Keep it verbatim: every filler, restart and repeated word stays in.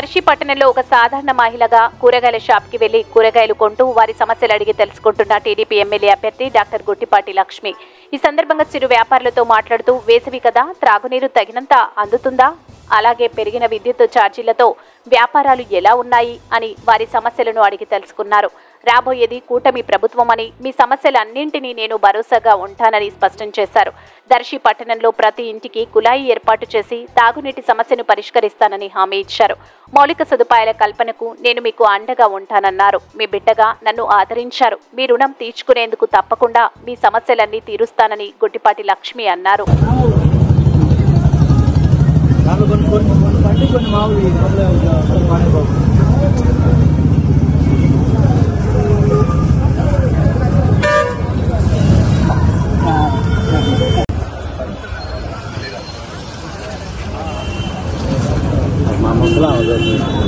దర్శి పట్టణంలో ఒక సాధారణ మహిళగా కూరగాయల షాప్ కి వెళ్లి కూరగాయలు కొంటూ వారి సమస్యలు అడిగి తెలుసుకుంటున్న టీడీపీ ఎమ్మెల్యే అభ్యర్థి డాక్టర్ గుట్టిపాటి లక్ష్మి ఈ సందర్భంగా చిరు వ్యాపారులతో మాట్లాడుతూ వేసవి కదా త్రాగునీరు తగినంత అందుతుందా, అలాగే పెరిగిన విద్యుత్ ఛార్జీలతో వ్యాపారాలు ఎలా ఉన్నాయి అని వారి సమస్యలను అడిగి తెలుసుకున్నారు. రాబోయేది కూటమి ప్రభుత్వమని, మీ సమస్యలన్నింటినీ నేను భరోసాగా ఉంటానని స్పష్టం చేశారు. దర్శి పట్టణంలో ప్రతి ఇంటికి కుళాయి ఏర్పాటు చేసి తాగునీటి సమస్యను పరిష్కరిస్తానని హామీ ఇచ్చారు. మౌలిక సదుపాయాల కల్పనకు నేను మీకు అండగా ఉంటానన్నారు. మీ బిడ్డగా నన్ను ఆదరించారు. మీ రుణం తీర్చుకునేందుకు తప్పకుండా మీ సమస్యలన్నీ తీరుస్తానని గుట్టిపాటి లక్ష్మి అన్నారు. మా ముసలా